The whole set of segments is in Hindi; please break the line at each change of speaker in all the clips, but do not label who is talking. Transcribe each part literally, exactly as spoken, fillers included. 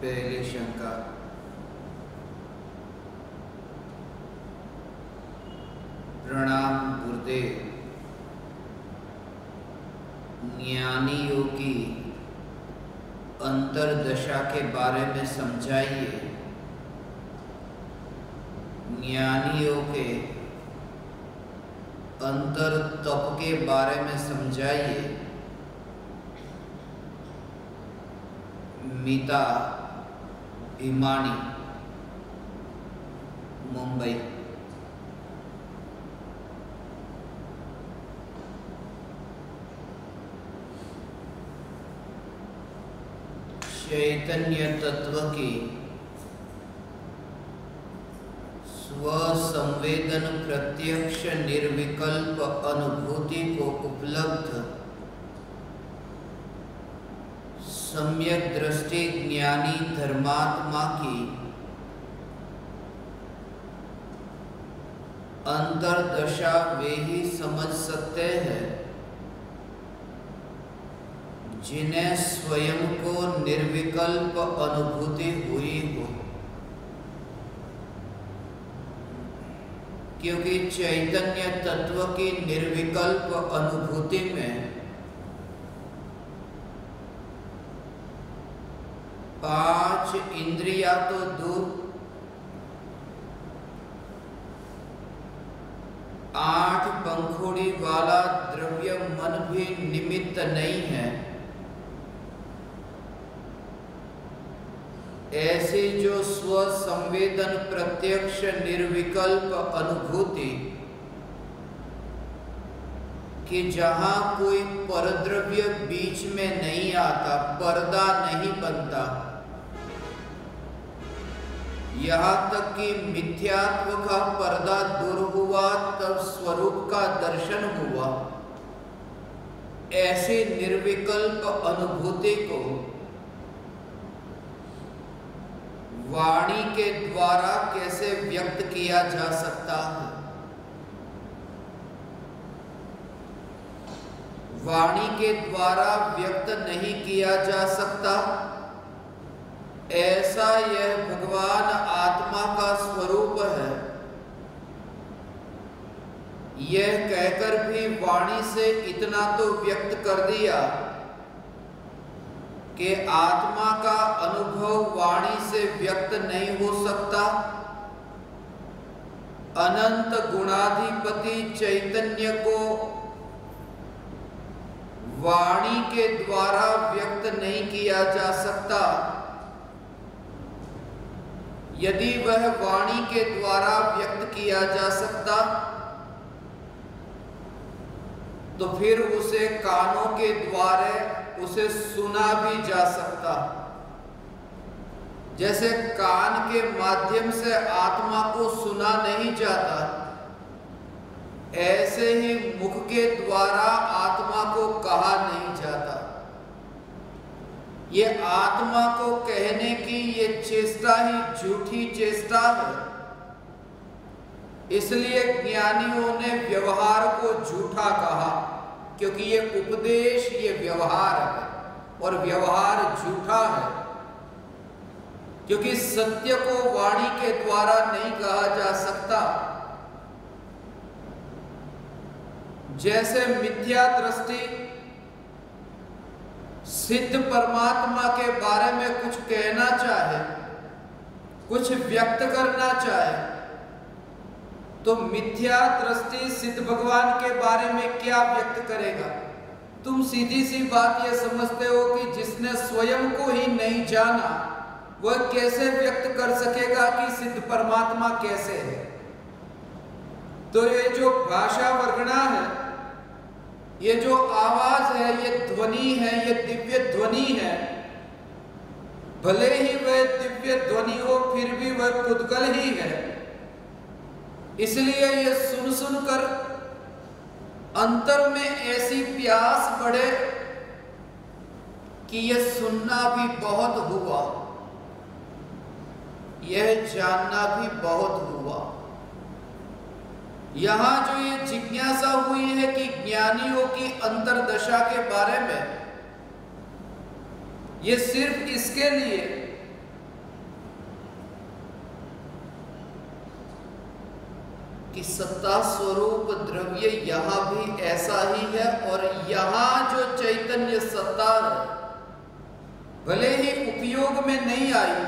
पहली शंका। प्रणाम गुरुदेव। ज्ञानी योगी अंतरदशा के बारे में समझाइए। ज्ञानियों के अंतर तप के बारे में समझाइए। मीता भीमानी, मुंबई। चैतन्य तत्व की स्वसंवेदन प्रत्यक्ष निर्विकल्प अनुभूति को उपलब्ध सम्यक दृष्टि ज्ञानी धर्मात्मा की अंतरदशा वे ही समझ सकते हैं जिन्हें स्वयं को निर्विकल्प अनुभूति हुई हो, क्योंकि चैतन्य तत्व की निर्विकल्प अनुभूति में पांच इंद्रियां तो दूर, आठ पंखुड़ी वाला द्रव्य मन भी निमित्त नहीं है। ऐसी जो स्व संवेदन प्रत्यक्ष निर्विकल्प अनुभूति कि जहां कोई परद्रव्य बीच में नहीं आता, पर्दा नहीं बनता, यहाँ तक कि मिथ्यात्व का पर्दा दूर हुआ तब स्वरूप का दर्शन हुआ। ऐसी निर्विकल्प अनुभूति को वाणी के द्वारा कैसे व्यक्त किया जा सकता है? वाणी के द्वारा व्यक्त नहीं किया जा सकता। ऐसा यह भगवान आत्मा का स्वरूप है, यह कहकर भी वाणी से इतना तो व्यक्त कर दिया कि आत्मा का अनुभव वाणी से व्यक्त नहीं हो सकता। अनंत गुणाधिपति चैतन्य को वाणी के द्वारा व्यक्त नहीं किया जा सकता। यदि वह वाणी के द्वारा व्यक्त किया जा सकता तो फिर उसे कानों के द्वारा उसे सुना भी जा सकता। जैसे कान के माध्यम से आत्मा को सुना नहीं जाता, ऐसे ही मुख के द्वारा आत्मा को कहा नहीं जाता। ये आत्मा को कहने की ये चेष्टा ही झूठी चेष्टा है। इसलिए ज्ञानियों ने व्यवहार को झूठा कहा, क्योंकि ये उपदेश ये व्यवहार है और व्यवहार झूठा है, क्योंकि सत्य को वाणी के द्वारा नहीं कहा जा सकता। जैसे मिथ्या दृष्टि सिद्ध परमात्मा के बारे में कुछ कहना चाहे, कुछ व्यक्त करना चाहे, तो मिथ्या दृष्टि सिद्ध भगवान के बारे में क्या व्यक्त करेगा? तुम सीधी सी बात ये समझते हो कि जिसने स्वयं को ही नहीं जाना वह कैसे व्यक्त कर सकेगा कि सिद्ध परमात्मा कैसे है? तो ये जो भाषा वर्णना है, ये जो आवाज है, ये ध्वनि है, ये दिव्य ध्वनि है। भले ही वह दिव्य ध्वनि हो फिर भी वह पुद्गल ही है। इसलिए ये सुन सुनकर अंतर में ऐसी प्यास बढ़े कि यह सुनना भी बहुत हुआ, यह जानना भी बहुत हुआ। यहां जो ये जिज्ञासा हुई है कि ज्ञानियों की अंतरदशा के बारे में, ये सिर्फ इसके लिए कि सत्ता स्वरूप द्रव्य यहाँ भी ऐसा ही है, और यहाँ जो चैतन्य सत्ता है भले ही उपयोग में नहीं आई,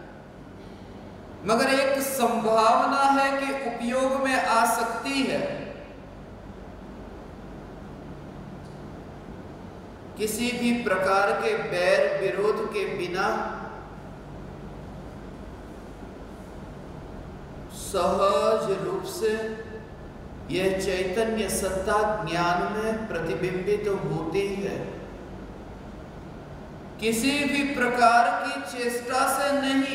मगर एक संभावना है कि उपयोग में आ सकती है। किसी भी प्रकार के बैर विरोध के बिना सहज रूप से यह चैतन्य सत्ता ज्ञान में प्रतिबिंबित तो होती है। किसी भी प्रकार की चेष्टा से नहीं,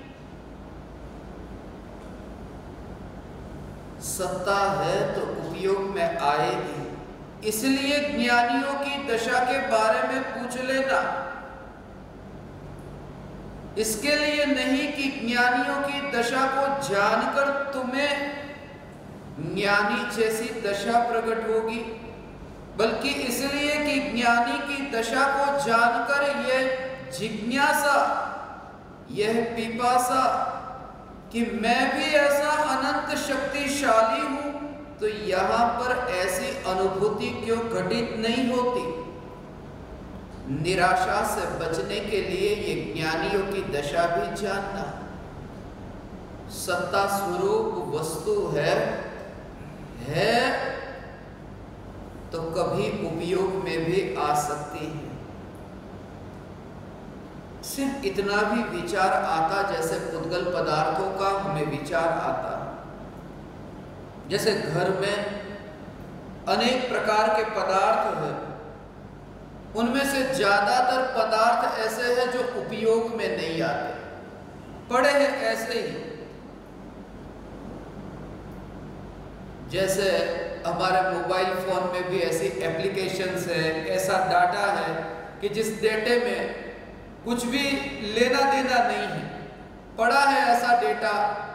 सत्ता है तो उपयोग में आएगी। इसलिए ज्ञानियों की दशा के बारे में पूछ लेना, इसके लिए नहीं कि ज्ञानियों की दशा को जानकर तुम्हें ज्ञानी जैसी दशा प्रकट होगी, बल्कि इसलिए कि ज्ञानी की दशा को जानकर यह जिज्ञासा, यह पिपासा कि मैं भी ऐसा अनंत शक्तिशाली हूं, तो यहां पर ऐसी अनुभूति क्यों घटित नहीं होती। निराशा से बचने के लिए ये ज्ञानियों की दशा भी जानना। सत्ता स्वरूप वस्तु है है तो कभी उपयोग में भी आ सकती है। सिर्फ इतना भी विचार आता, जैसे पुद्गल पदार्थों का हमें विचार आता, जैसे घर में अनेक प्रकार के पदार्थ हैं, उनमें से ज्यादातर पदार्थ ऐसे हैं जो उपयोग में नहीं आते, पड़े हैं ऐसे ही। जैसे हमारे मोबाइल फोन में भी ऐसी एप्लीकेशंस है, ऐसा डाटा है कि जिस डेटे में कुछ भी लेना देना नहीं है, पड़ा है ऐसा डेटा,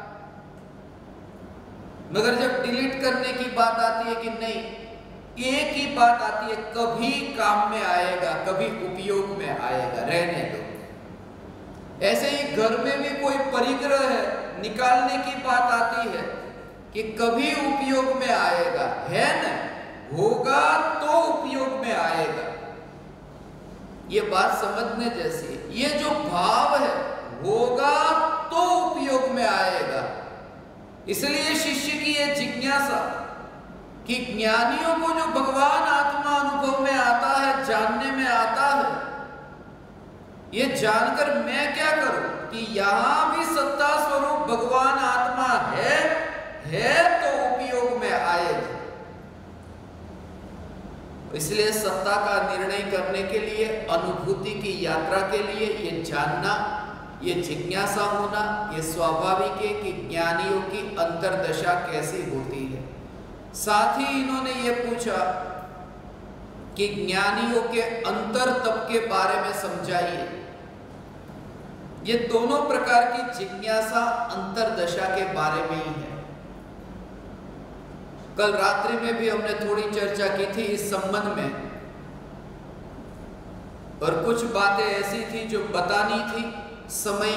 मगर जब डिलीट करने की बात आती है कि नहीं, एक ही बात आती है, कभी काम में आएगा, कभी उपयोग में आएगा, रहने दो। ऐसे ही घर में भी कोई परिग्रह है, निकालने की बात आती है कि कभी उपयोग में आएगा, है ना, होगा तो उपयोग में आएगा। ये बात समझने जैसी है। ये जो भाव है, होगा तो उपयोग में आएगा। इसलिए शिष्य की ये जिज्ञासा कि ज्ञानियों को जो भगवान आत्मा अनुभव में आता है, जानने में आता है, ये जानकर मैं क्या करूं कि यहां भी सत्ता स्वरूप भगवान आत्मा है है तो उपयोग में आएगा। इसलिए सत्ता का निर्णय करने के लिए, अनुभूति की यात्रा के लिए ये जानना, ये जिज्ञासा होना, ये स्वाभाविक है कि ज्ञानियों की अंतर्दशा कैसी होती है। साथ ही इन्होंने ये पूछा कि ज्ञानियों के अंतर तप के बारे में समझाइए। ये दोनों प्रकार की जिज्ञासा अंतर्दशा के बारे में ही है। कल रात्रि में भी हमने थोड़ी चर्चा की थी इस संबंध में, और कुछ बातें ऐसी थी जो बतानी थी, समय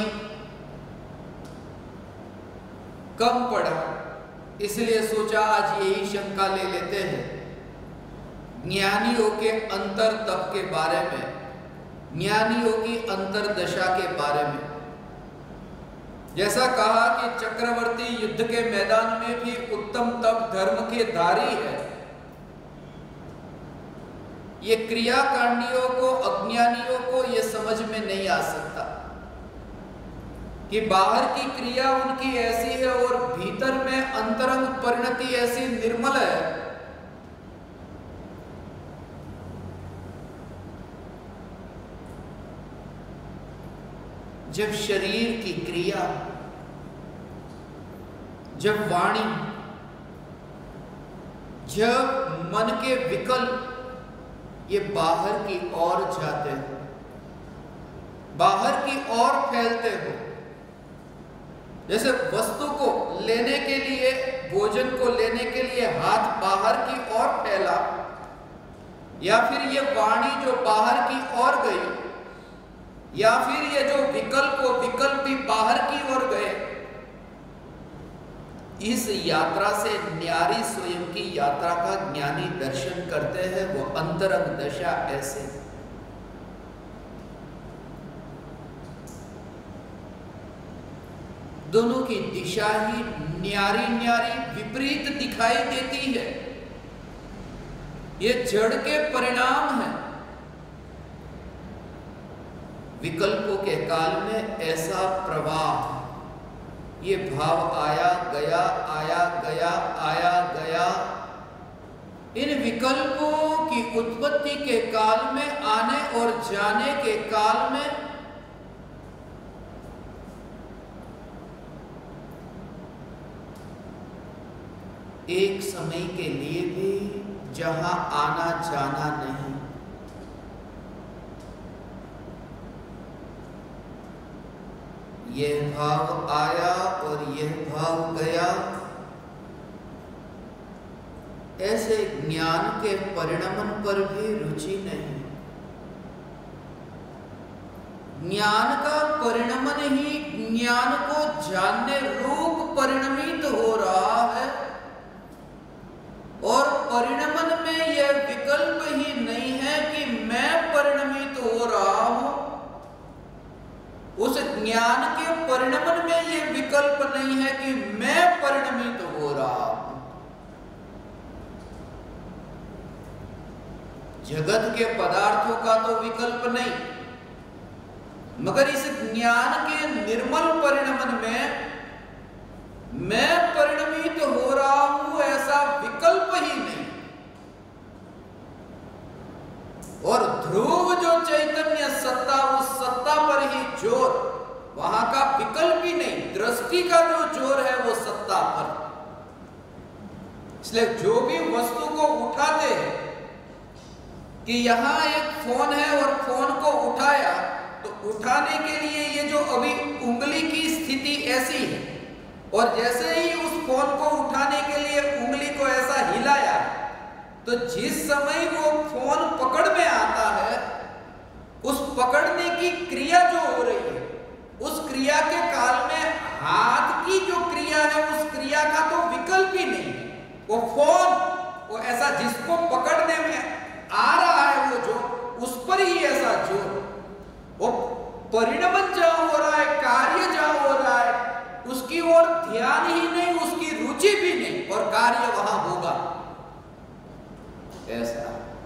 कम पड़ा, इसलिए सोचा आज यही शंका ले लेते हैं ज्ञानियों के अंतर तप के बारे में, ज्ञानियों की अंतरदशा के बारे में। जैसा कहा कि चक्रवर्ती युद्ध के मैदान में भी उत्तम तप धर्म के धारी है। ये क्रियाकांडियों को, अज्ञानियों को ये समझ में नहीं आ सकता कि बाहर की क्रिया उनकी ऐसी है और भीतर में अंतरंग परिणति ऐसी निर्मल है जब शरीर की क्रिया, जब वाणी, जब मन के विकल्प ये बाहर की ओर जाते हो, बाहर की ओर फैलते हो। जैसे वस्तु को लेने के लिए, भोजन को लेने के लिए हाथ बाहर की ओर फैला, या फिर ये वाणी जो बाहर की ओर गई, या फिर ये जो विकल्प, वो विकल्प भी बाहर की ओर गए। इस यात्रा से न्यारी स्वयं की यात्रा का ज्ञानी दर्शन करते हैं। वो अंतरंग दशा ऐसे दोनों की दिशा ही न्यारी न्यारी विपरीत दिखाई देती है। ये जड़ के परिणाम है। विकल्पों के काल में ऐसा प्रवाह, ये भाव आया गया आया गया आया गया। इन विकल्पों की उत्पत्ति के काल में, आने और जाने के काल में एक समय के लिए भी जहां आना जाना नहीं, यह भाव आया और यह भाव गया, ऐसे ज्ञान के परिणमन पर भी रुचि नहीं। ज्ञान का परिणमन ही ज्ञान को जानने रूप परिणमित हो रहा है, और परिणमन में यह विकल्प ही नहीं है कि मैं परिणमित हो रहा हूं। उस ज्ञान के परिणमन में यह विकल्प नहीं है कि मैं परिणमित हो रहा हूं। जगत के पदार्थों का तो विकल्प नहीं, मगर इस ज्ञान के निर्मल परिणमन में मैं परिणमित हो रहा हूं, ऐसा विकल्प ही नहीं। और ध्रुव जो चैतन्य सत्ता, उस सत्ता पर ही जोर, वहां का विकल्प ही नहीं। दृष्टि का जो जोर है वो सत्ता पर। इसलिए जो भी वस्तु को उठाते हैं, कि यहां एक फोन है और फोन को उठाया, तो उठाने के लिए ये जो अभी उंगली की स्थिति ऐसी है, और जैसे ही उस फोन को उठाने के लिए उंगली को ऐसा हिलाया, तो जिस समय वो फोन पकड़ में आता है, उस पकड़ने की क्रिया जो हो रही है, उस क्रिया के काल में हाथ की जो क्रिया है, उस क्रिया का तो विकल्प ही नहीं। वो फोन, वो ऐसा जिसको पकड़ने में आ रहा है, वो जो उस पर ही ऐसा जोर, वो परिणमन जहां हो रहा है, कार्य जहां हो रहा है, उसकी ओर ध्यान ही नहीं, उसकी रुचि भी नहीं, और कार्य वहां होगा ऐसा।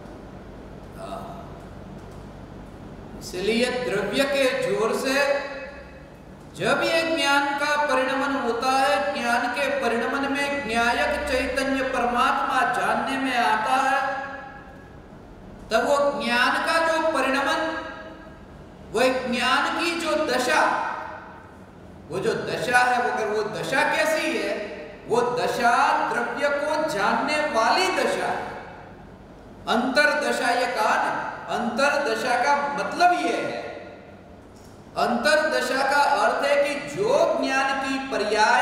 इसलिए द्रव्य के जोर से जब ये ज्ञान का परिणमन होता है, ज्ञान के परिणमन में ज्ञायक चैतन्य परमात्मा जानने में आता है, तब वो ज्ञान का जो परिणमन, वो ज्ञान की जो दशा, वो जो दशा है, वो अगर वो दशा कैसी है, वो दशा द्रव्य को जानने वाली दशा है। अंतर दशा ये कहा ना, अंतर दशा का मतलब ये है, अंतर दशा का अर्थ है कि जो ज्ञान की पर्याय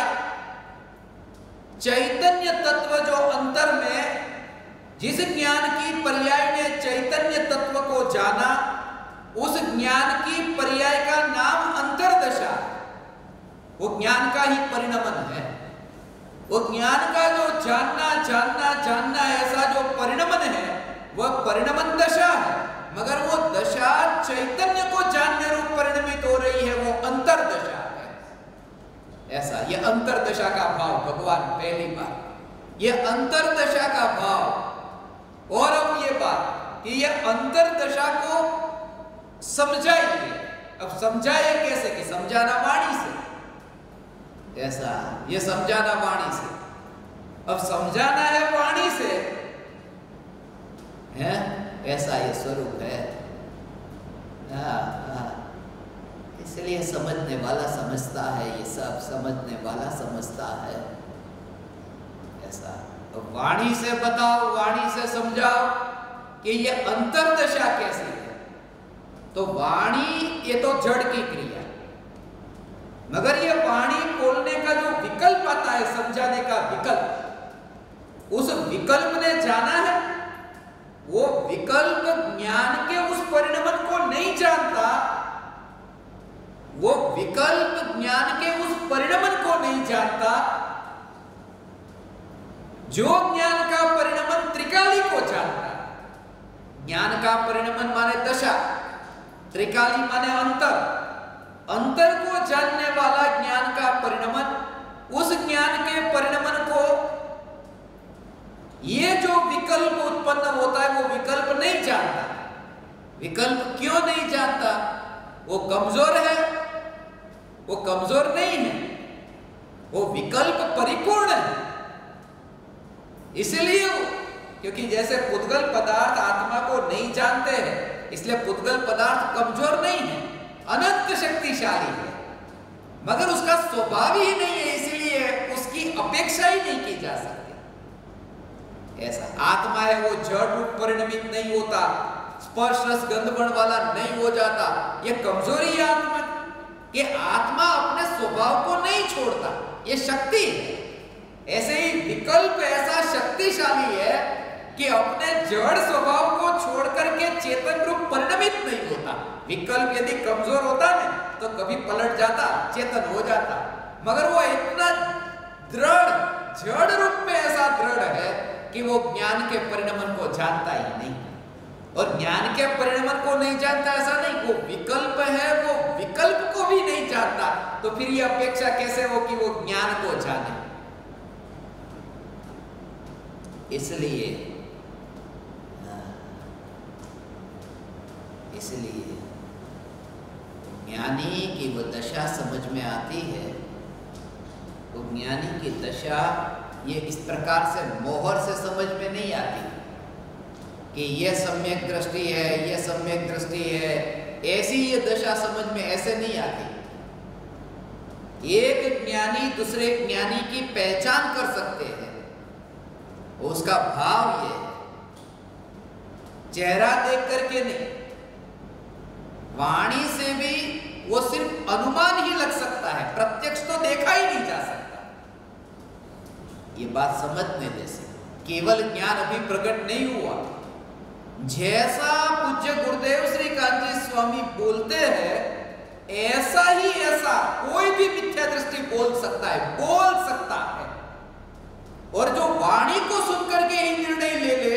चैतन्य तत्व जो अंतर में, जिस ज्ञान की पर्याय ने चैतन्य तत्व को जाना, उस ज्ञान की पर्याय का नाम अंतर दशा। वो ज्ञान का ही परिणमन है। वो ज्ञान का जो जानना जानना जानना ऐसा जो परिणमन है, वह परिणमन दशा है, मगर वो दशा चैतन्य को जानने रूप परिणमित हो रही है, वो अंतर दशा है। ऐसा ये अंतर दशा का भाव भगवान पहली बार, ये अंतर दशा का भाव। और अब ये बात कि ये अंतर दशा को समझाइए। अब समझाए कैसे? कि समझाना वाणी से, ऐसा ये समझाना वाणी से। अब समझाना है वाणी से, है ऐसा ये स्वरूप है। हाँ हाँ, इसलिए समझने वाला समझता है, ये सब समझने वाला समझता है ऐसा। तो वाणी से बताओ, वाणी से समझाओ कि ये अंतर दशा कैसी है। तो वाणी ये तो जड़ की क्रिया, मगर ये वाणी बोलने का जो विकल्प आता है, समझाने का विकल्प, उस विकल्प ने जाना है, वो विकल्प ज्ञान के उस परिणमन को नहीं जानता, वो विकल्प ज्ञान के उस परिणमन को नहीं जानता, जो ज्ञान का परिणमन त्रिकाली को जानता है, ज्ञान का परिणमन माने दशा, त्रिकाली माने अंतर, अंतर को जानने वाला ज्ञान का परिणमन, उस ज्ञान के परिणमन को ये जो विकल्प उत्पन्न होता है वो विकल्प नहीं जानता। विकल्प क्यों नहीं जानता? वो कमजोर है, वो कमजोर नहीं है, वो विकल्प परिपूर्ण है। इसलिए क्योंकि जैसे पुद्गल पदार्थ आत्मा को नहीं जानते हैं, इसलिए पुद्गल पदार्थ कमजोर नहीं है, अनंत शक्तिशाली है, मगर उसका स्वभाव ही नहीं है, इसलिए उसकी अपेक्षा ही नहीं की जा सकती। ऐसा आत्मा है वो जड़ रूप परिणमित नहीं होता, स्पर्श रस गंध वर्ण वाला नहीं हो जाता। ये कमजोरी है आत्मा की, ये आत्मा अपने स्वभाव को नहीं छोड़ता, ये शक्ति है। ऐसे ही विकल्प ऐसा शक्तिशाली है कि अपने जड़ स्वभाव को छोड़ करके चेतन रूप परिणमित नहीं होता। विकल्प यदि कमजोर होता ना तो कभी पलट जाता, चेतन हो जाता, मगर वो इतना दृढ़ जड़ रूप में ऐसा दृढ़ है कि वो ज्ञान के परिणमन को जानता ही नहीं। और ज्ञान के परिणमन को नहीं जानता ऐसा नहीं, वो विकल्प है, वो विकल्प को भी नहीं जानता, तो फिर ये अपेक्षा कैसे हो कि वो ज्ञान को जाने। इसलिए इसलिए ज्ञानी की वो दशा समझ में आती है, वो ज्ञानी की दशा ये इस प्रकार से मोहर से समझ में नहीं आती कि ये सम्यक दृष्टि है, ये सम्यक दृष्टि है, ऐसी ये दशा समझ में ऐसे नहीं आती। एक ज्ञानी दूसरे ज्ञानी की पहचान कर सकते हैं, उसका भाव ये है, चेहरा देख करके नहीं, वाणी से भी वो सिर्फ अनुमान ही लग सकता है, प्रत्यक्ष तो देखा ही नहीं जा सकता। ये बात समझने जैसे, केवल ज्ञान अभी प्रकट नहीं हुआ। जैसा पूज्य गुरुदेव श्री कांची स्वामी बोलते हैं, ऐसा ही ऐसा कोई भी मिथ्या दृष्टि बोल सकता है, बोल सकता है। और जो वाणी को सुनकर के ही निर्णय ले ले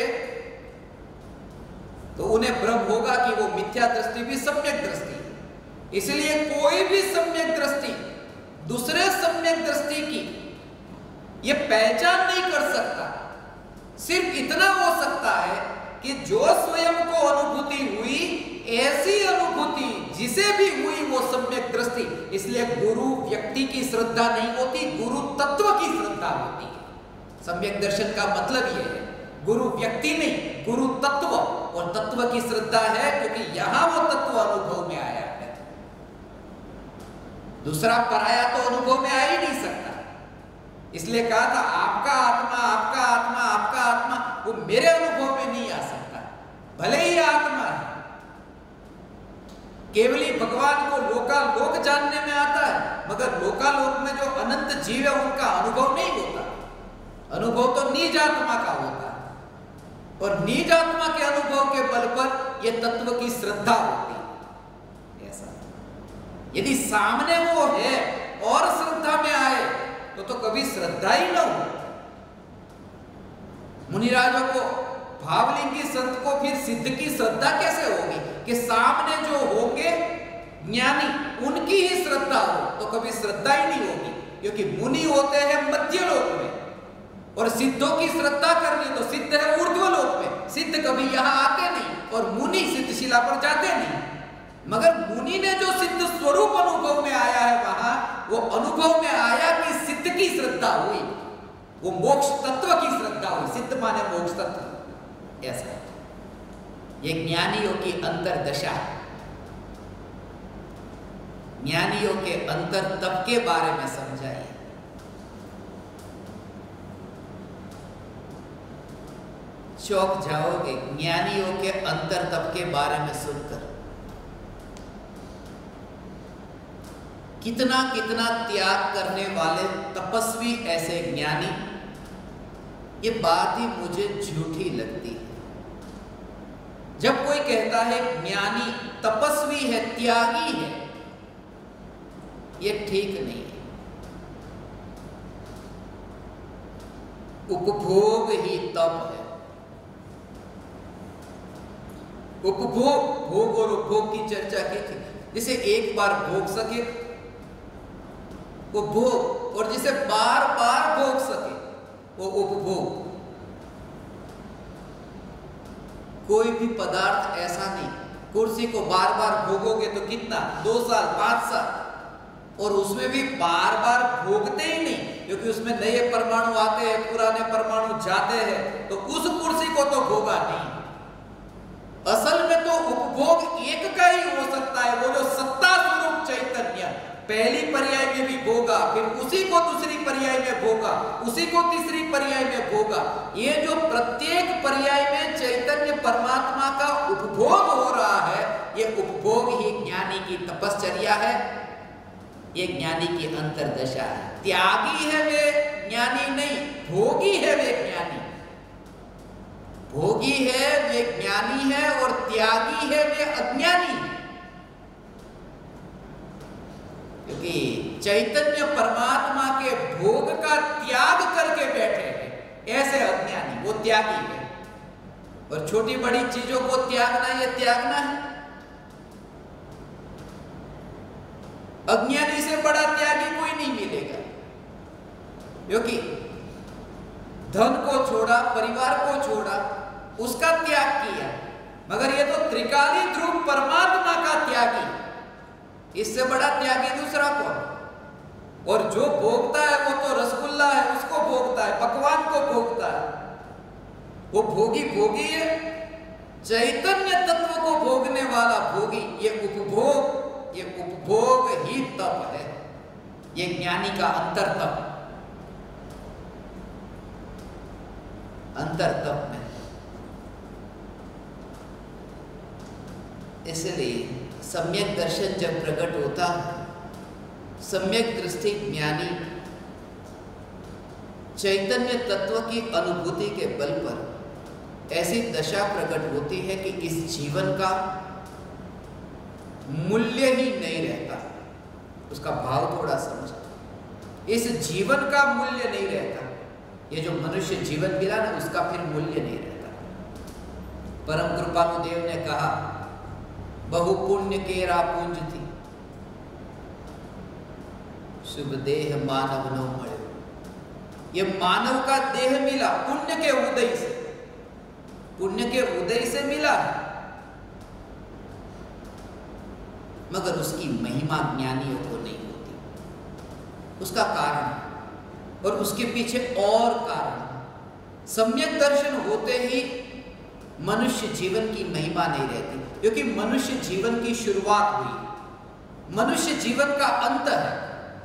तो उन्हें भ्रम होगा कि वो मिथ्या दृष्टि भी सम्यक दृष्टि है। इसलिए कोई भी सम्यक दृष्टि दूसरे सम्यक दृष्टि की ये पहचान नहीं कर सकता। सिर्फ इतना हो सकता है कि जो स्वयं को अनुभूति हुई, ऐसी अनुभूति जिसे भी हुई वो सम्यक दृष्टि। इसलिए गुरु व्यक्ति की श्रद्धा नहीं होती, गुरु तत्व की श्रद्धा होती है। सम्यक दर्शन का मतलब यह है, गुरु व्यक्ति नहीं, गुरु तत्व, और तत्व की श्रद्धा है क्योंकि यहां वो तत्व अनुभव में आया है। दूसरा पराया तो अनुभव में आ ही नहीं सकता। इसलिए कहा था आपका आत्मा, आपका आत्मा, आपका आत्मा, वो मेरे अनुभव में नहीं आ सकता, भले ही आत्मा है। केवल ही भगवान को लोकालोक जानने में आता है, मगर लोकालोक में जो अनंत जीव है उनका अनुभव नहीं होता। अनुभव तो निज आत्मा का होता है, और निज आत्मा के अनुभव के बल पर यह तत्व की श्रद्धा होती है। ऐसा यदि सामने वो है और श्रद्धा में आए तो तो कभी श्रद्धा ही न हो। मुनिराजों को, भावलिंगी संत को फिर सिद्ध की श्रद्धा कैसे होगी कि सामने जो होंगे ज्ञानी उनकी ही श्रद्धा हो, तो कभी श्रद्धा ही नहीं होगी। क्योंकि मुनि होते हैं मध्यलोक में, और सिद्धों की श्रद्धा करनी तो सिद्ध है ऊर्ध्वलोक में। सिद्ध कभी यहां आते नहीं, और मुनि सिद्धशिला पर जाते नहीं। मगर मुनि ने जो सिद्ध स्वरूप अनुभव में आया है, वहां वो अनुभव में आया कि सिद्ध की श्रद्धा हुई, वो मोक्ष तत्व की श्रद्धा हुई। सिद्ध माने मोक्ष तत्व। ऐसा ये ज्ञानियों की अंतरदशा, ज्ञानियों के अंतर तप के बारे में समझाइए। चौंक जाओगे ज्ञानियों के अंतर तप के बारे में सुनकर। कितना कितना त्याग करने वाले तपस्वी ऐसे ज्ञानी, ये बात ही मुझे झूठी लगती है। जब कोई कहता है ज्ञानी तपस्वी है, त्यागी है, ये ठीक नहीं है। उपभोग ही तप है। उपभोग, भोग और उपभोग की चर्चा की थी। जिसे एक बार भोग सके वो भोग, और जिसे बार बार भोग सके वो उपभोग। कोई भी पदार्थ ऐसा नहीं, कुर्सी को बार बार भोगोगे तो कितना, दो साल पांच साल, और उसमें भी बार बार भोगते ही नहीं, क्योंकि उसमें नए परमाणु आते हैं, पुराने परमाणु जाते हैं, तो उस कुर्सी को तो भोगा नहीं। असल में तो उपभोग एक का ही हो सकता है, वो जो सत्ता स्वरूप चैतन्य पहली पर्याय में भी भोगा, फिर उसी को दूसरी पर्याय में भोगा, उसी को तीसरी पर्याय में भोगा। ये जो प्रत्येक पर्याय में चैतन्य परमात्मा का उपभोग हो रहा है, ये उपभोग ही ज्ञानी की तपश्चर्या है, ये ज्ञानी की अंतर्दशा है। त्यागी है वे ज्ञानी नहीं, भोगी है वे ज्ञानी। भोगी है वे ज्ञानी है और त्यागी है वे अज्ञानी। क्योंकि चैतन्य परमात्मा के भोग का त्याग करके बैठे हैं, ऐसे अज्ञानी, वो त्यागी है। और छोटी बड़ी चीजों को त्यागना, ये त्यागना है। अज्ञानी से बड़ा त्यागी कोई नहीं मिलेगा, क्योंकि धन को छोड़ा, परिवार को छोड़ा, उसका त्याग किया, मगर ये तो त्रिकाली ध्रुव परमात्मा का त्यागी, इससे बड़ा त्यागी दूसरा कौन? और जो भोगता है वो तो रसगुल्ला है, उसको भोगता है, पकवान को भोगता है, वो भोगी भोगी है। चैतन्य तत्व को भोगने वाला भोगी, ये उपभोग, ये उपभोग ही तप है, ये ज्ञानी का अंतर तप, अंतर तप में। इसलिए सम्यक दर्शन जब प्रकट होता है, सम्यक दृष्टि ज्ञानी चैतन्य तत्व की अनुभूति के बल पर ऐसी दशा प्रकट होती है कि इस जीवन का मूल्य ही नहीं रहता। उसका भाव थोड़ा समझो, इस जीवन का मूल्य नहीं रहता। ये जो मनुष्य जीवन मिला ना, उसका फिर मूल्य नहीं रहता। परम कृपालु देव ने कहा, बहु पुण्य केरा पुंज थी, शुभ देह मानव नो मळे। ये मानव का देह मिला पुण्य के उदय से, पुण्य के उदय से मिला, मगर उसकी महिमा ज्ञानियों को नहीं होती। उसका कारण और उसके पीछे और कारण। सम्यक दर्शन होते ही मनुष्य जीवन की महिमा नहीं रहती, क्योंकि मनुष्य जीवन की शुरुआत हुई, मनुष्य जीवन का अंत है।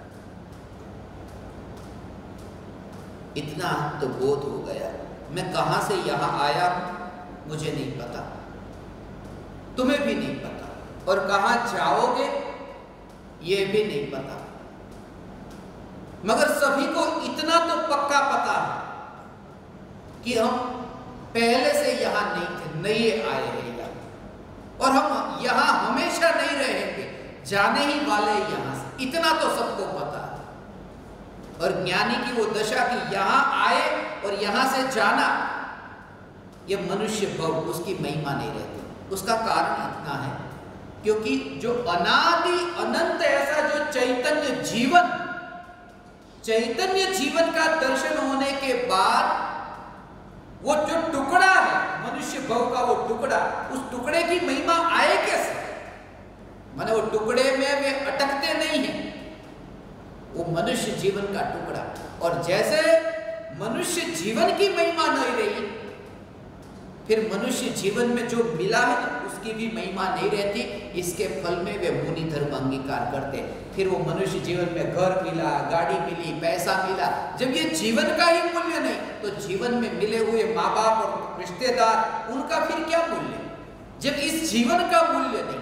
इतना तो बोध हो गया, मैं कहां से यहां आया हूं मुझे नहीं पता, तुम्हें भी नहीं पता, और कहां जाओगे ये भी नहीं पता, मगर सभी को इतना तो पक्का पता है कि हम पहले से यहां नहीं थे, नए आए हैं यहां, और हम यहां हमेशा नहीं रहेंगे, जाने ही वाले यहां से, इतना तो सबको पता है। और ज्ञानी की वो दशा कि यहां आए और यहां से जाना, ये मनुष्य भव, उसकी महिमा नहीं रहती। उसका कारण इतना है क्योंकि जो अनादि अनंत ऐसा जो चैतन्य जीवन, चैतन्य जीवन का दर्शन होने के बाद वो जो टुकड़ा है मनुष्य भव का, वो टुकड़ा, उस टुकड़े की महिमा आए कैसे? माने वो टुकड़े में वे अटकते नहीं हैं, वो मनुष्य जीवन का टुकड़ा। और जैसे मनुष्य जीवन की महिमा नहीं रही, फिर मनुष्य जीवन में जो मिला है ना, उसकी भी महिमा नहीं रहती। इसके फल में वे मुनि धर्म अंगीकार करते। फिर वो मनुष्य जीवन में घर मिला, गाड़ी मिली, पैसा मिला, जब ये जीवन का ही मूल्य नहीं, तो जीवन में मिले हुए माँ बाप और रिश्तेदार, उनका फिर क्या मूल्य? जब इस जीवन का मूल्य नहीं।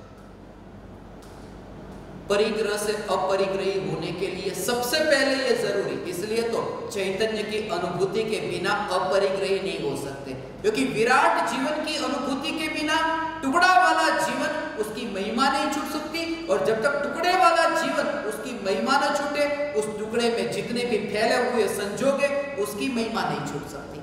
परिग्रह से अपरिग्रही होने के लिए सबसे पहले ये जरूरी, इसलिए तो चैतन्य की अनुभूति के बिना अपरिग्रही नहीं हो सकते, क्योंकि विराट जीवन की अनुभूति के बिना टुकड़ा वाला जीवन, उसकी महिमा नहीं छूट सकती, और जब तक टुकड़े वाला जीवन उसकी महिमा न छूटे, उस टुकड़े में जितने भी फैले हुए संजोग है उसकी महिमा नहीं छूट सकती,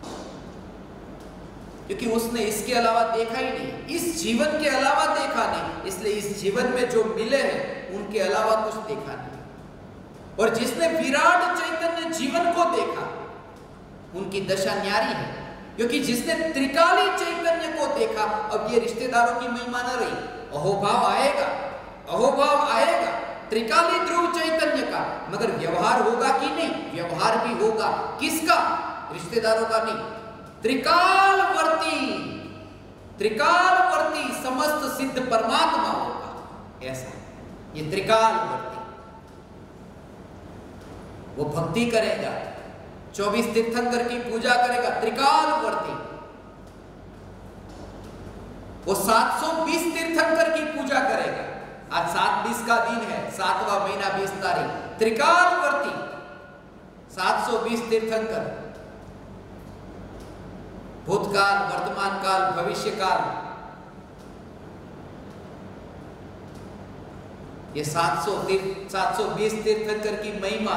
क्योंकि उसने इसके अलावा देखा ही नहीं, इस जीवन के अलावा देखा नहीं, इसलिए इस जीवन में जो मिले हैं उनके अलावा कुछ देखा नहीं। और जिसने विराट चैतन्य जीवन को देखा उनकी दशा न्यारी है, क्योंकि जिसने त्रिकाली चैतन्य को देखा, अब ये रिश्तेदारों की महिमा न रही, अहोभाव आएगा, अहोभाव आएगा त्रिकाली ध्रुव चैतन्य का, मगर व्यवहार होगा कि नहीं? व्यवहार भी होगा, किसका? रिश्तेदारों का नहीं, त्रिकालवर्ती, त्रिकालवर्ती समस्त सिद्ध परमात्मा होगा, ऐसा ये त्रिकालवर्ती। वो भक्ति करेगा, चौबीस तीर्थंकर की पूजा करेगा, त्रिकालवर्ती। वो सात सौ बीस तीर्थंकर की पूजा करेगा, आज सात बीस का दिन है, सातवां महीना बीस तारीख, त्रिकालवर्ती सात सौ बीस तीर्थंकर, भूतकाल, वर्तमान काल, भविष्य काल, ये सात सौ सात सौ बीस तीर्थंकर की महिमा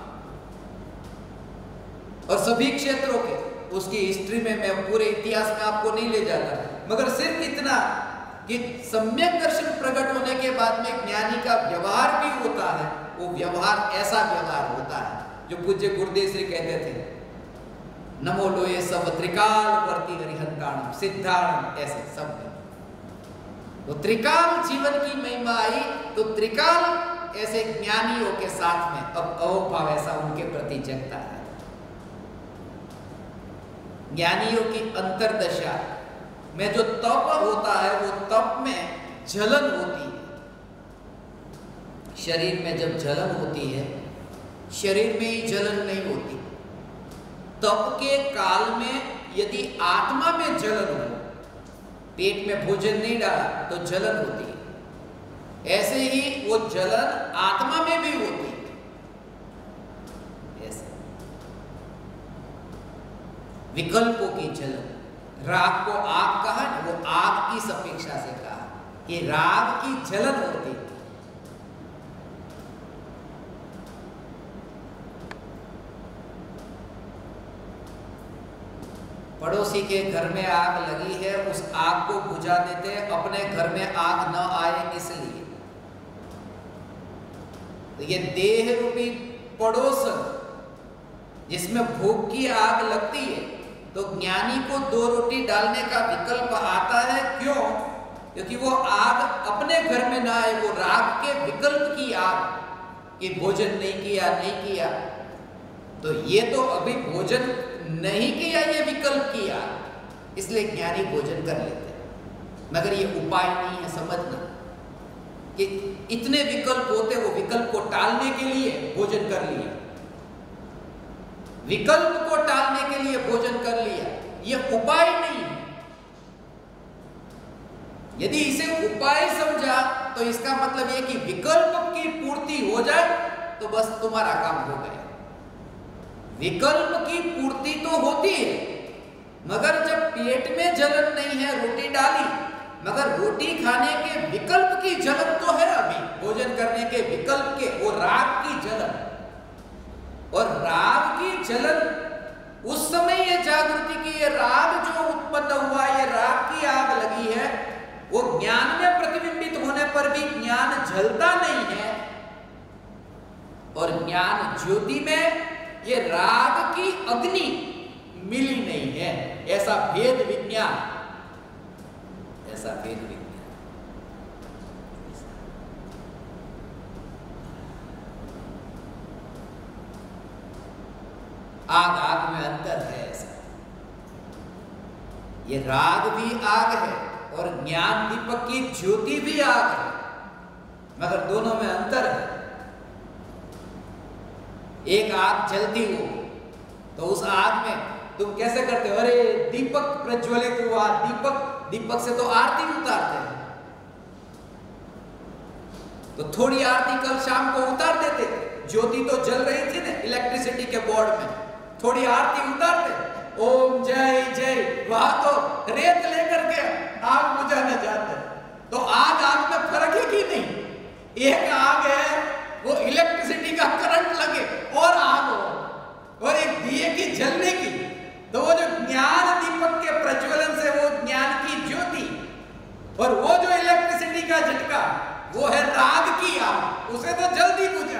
और सभी क्षेत्रों के, उसकी हिस्ट्री में मैं पूरे इतिहास में आपको नहीं ले जाता, मगर सिर्फ इतना कि सम्यक दर्शन प्रकट होने के बाद में ज्ञानी का व्यवहार भी होता है, वो व्यवहार ऐसा व्यवहार होता है जो पूज्य गुरुदेव श्री कहते थे, नमो लोये सब त्रिकालवर्ती हरिहंताणम सिद्धाणम, ऐसे सब। तो त्रिकाल जीवन की महिमा आई, तो त्रिकाल ऐसे ज्ञानियों के साथ में अब अहोभाव ऐसा उनके प्रति जगता है। ज्ञानियों की अंतरदशा में जो तप होता है, वो तप में जलन होती है, शरीर में जब जलन होती है, शरीर में ही जलन नहीं होती, तप के काल में यदि आत्मा में जलन हो, पेट में भोजन नहीं डाला तो जलन होती है, ऐसे ही वो जलन आत्मा में भी होती है। ऐसे विकल्पों की जलन, राग को आग कहा ना, वो आग की अपेक्षा से कहा कि राग की जलन होती है। पड़ोसी के घर में आग लगी है, उस आग को बुझा देते हैं, अपने घर में आग न आए इसलिए। तो ये देह रूपी पड़ोस जिसमें भूख की आग लगती है, तो ज्ञानी को दो रोटी डालने का विकल्प आता है, क्यों? क्योंकि वो आग अपने घर में ना आए, वो राग के विकल्प की आग, कि भोजन नहीं किया नहीं किया, तो ये तो अभी भोजन नहीं किया, ये विकल्प किया, इसलिए ज्ञानी भोजन कर लेते हैं। मगर ये उपाय नहीं है, समझना कि इतने विकल्प होते, वो विकल्प को टालने के लिए भोजन कर लिया, विकल्प को टालने के लिए भोजन कर लिया, ये उपाय नहीं है। यदि इसे उपाय समझा तो इसका मतलब ये कि विकल्प की पूर्ति हो जाए तो बस तुम्हारा काम हो गया। विकल्प की पूर्ति तो होती है, मगर जब पेट में जलन नहीं है, रोटी डाली, मगर रोटी खाने के विकल्प की जलन तो है, अभी भोजन करने के विकल्प के, वो राग की जलन, और राग की जलन उस समय ये जागृति की, ये राग जो उत्पन्न हुआ, ये राग की आग लगी है, वो ज्ञान में प्रतिबिंबित होने पर भी ज्ञान जलता नहीं है, और ज्ञान ज्योति में ये राग की अग्नि मिली नहीं है। ऐसा भेद विज्ञान, ऐसा भेद विज्ञान। आग आग में अंतर है, ऐसा। ये राग भी आग है और ज्ञान दीपक की ज्योति भी आग है, मगर दोनों में अंतर है। एक आग जलती हो तो उस आग में तुम कैसे करते हो? अरे दीपक प्रज्वलित हुआ, दीपक दीपक से तो आरती उतारते हैं, तो थोड़ी आरती कल शाम को उतार देते, ज्योति तो जल रही थी ना इलेक्ट्रिसिटी के बोर्ड में, थोड़ी आरती उतारते, ओम जय जय, वहां तो रेत लेकर के आग बुझाने जाते, तो आग आग में फर्क है कि नहीं? एक आग है, वो इलेक्ट्रिसिटी का करंट लगे और आग हो, और एक दिए की जलने की, तो वो जो ज्ञान दीपक के प्रज्वलन से वो ज्ञान की ज्योति, और वो जो इलेक्ट्रिसिटी का झटका वो है राग की आग, उसे तो जल्दी बुझा।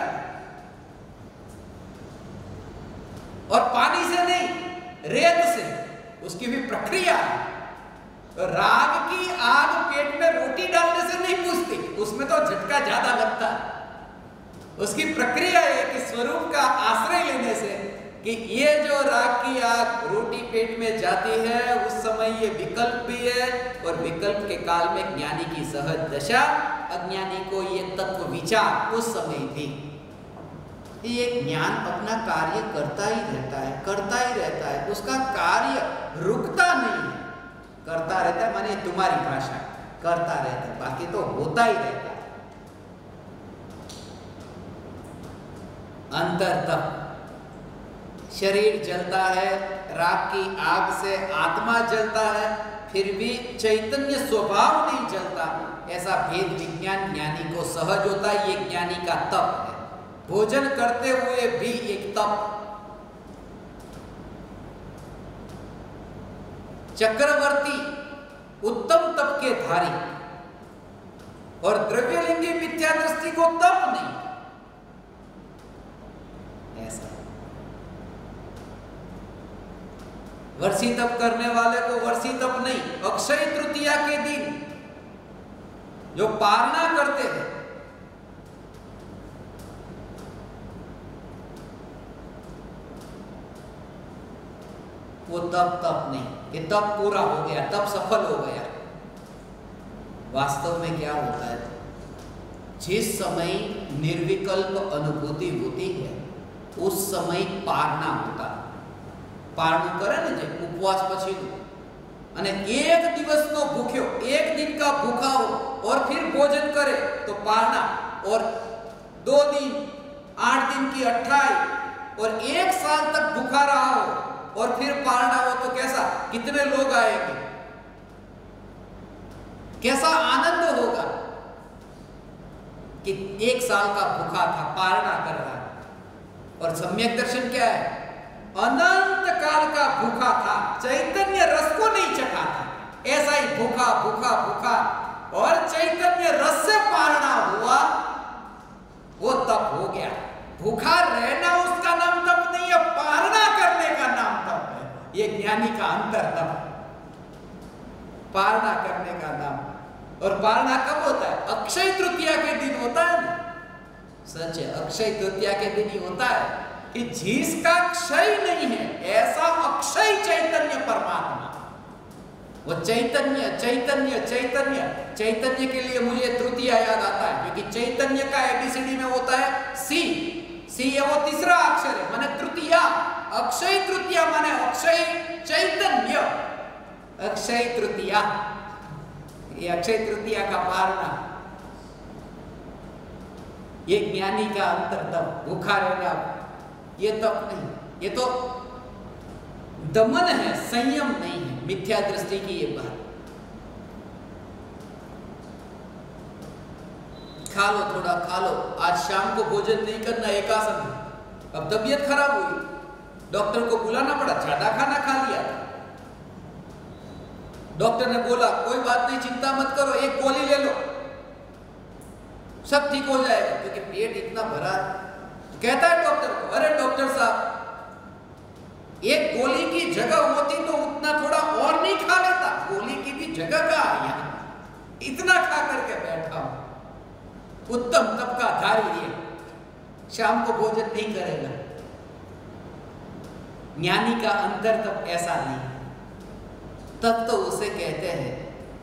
और पानी से नहीं, रेत से, उसकी भी प्रक्रिया है। तो राग की आग पेट में रोटी डालने से नहीं बुझती, उसमें तो झटका ज्यादा लगता है। उसकी प्रक्रिया है कि स्वरूप का आश्रय लेने से, कि ये जो राग की आग रोटी पेट में जाती है, उस समय ये विकल्प भी है, और विकल्प के काल में ज्ञानी की सहज दशा, अज्ञानी को ये तत्व विचार उस समय थी। ये ज्ञान अपना कार्य करता ही रहता है, करता ही रहता है, उसका कार्य रुकता नहीं है, करता रहता है। माने तुम्हारी भाषा, करता रहता है, बाकी तो होता ही रहता है। अंतर तप, शरीर जलता है, राग की आग से आत्मा जलता है, फिर भी चैतन्य स्वभाव नहीं जलता। ऐसा भेद विज्ञान ज्ञानी को सहज होता है। ये ज्ञानी का तप है। भोजन करते हुए भी एक तप। चक्रवर्ती उत्तम तप के धारी, और द्रव्यलिंगी मिथ्या दृष्टि को तप नहीं, ऐसा। वर्षी तप करने वाले को वर्षी तप नहीं, अक्षय तृतीया के दिन जो पारणा करते हैं, वो तप तप नहीं, ये तप पूरा हो गया, तप सफल हो गया। वास्तव में क्या होता है, जिस समय निर्विकल्प अनुभूति होती है, उस समय पारणा होता है। पारणु करे ने जे उपवास પછી અને એક દિવસનો ભૂખ્યો, એક दिन का भूखा हो और फिर भोजन करे तो पारणा, और दो दिन, आठ दिन की अट्ठाई, और एक साल तक भूखा रहा हो और फिर पारणा हो तो कैसा, कितने लोग आएंगे, कैसा आनंद होगा कि एक साल का भूखा था, पारणा कर रहा है। और सम्यक दर्शन क्या है, अनंत काल का भूखा था, चैतन्य रस को नहीं चखा था, ऐसा ही भूखा भूखा भूखा, और चैतन्य रस से पारणा हुआ, वो तप हो गया। भूखा रहना उसका नाम तप नहीं है, पारणा करने का नाम तप है। ये ज्ञानी का अंतर तप, पारणा करने का नाम। और पारणा कब होता है, अक्षय तृतीया के दिन होता है ना, सच है, अक्षय तृतीया के दिन ही होता है कि जिसका क्षय नहीं है, ऐसा अक्षय चैतन्य परमात्मा, वो चैतन्य चैतन्य चैतन्य चैतन्य के लिए मुझे तृतीया याद आता है, क्योंकि चैतन्य का एबीसीडी में होता है सी, सी है वो तीसरा अक्षर है, माने तृतीया। अक्षय तृतीया माने अक्षय चैतन्य, अक्षय तृतीया, ये अक्षय तृतीया का पारणा, ये ज्ञानी का अंतर तप। भूखा रहना ये तप नहीं, ये तो दमन है, संयम नहीं है, मिथ्या दृष्टि की ये बात। खा लो, थोड़ा खा लो, आज शाम को भोजन नहीं करना, एकासन है। अब तबीयत खराब हुई, डॉक्टर को बुलाना पड़ा, ज्यादा खाना खा लिया। डॉक्टर ने बोला कोई बात नहीं, चिंता मत करो, एक गोली ले लो, सब ठीक हो जाएगा, क्योंकि पेट इतना भरा। कहता है डॉक्टर को, अरे डॉक्टर साहब, एक गोली की जगह होती तो उतना थोड़ा और नहीं खा लेता, गोली की भी जगह कहाँ है यहाँ, इतना खा करके बैठा हूं। उत्तम तप का धारी है, शाम को भोजन नहीं करेगा। ज्ञानी का अंतर तप ऐसा नहीं, तब तो उसे कहते हैं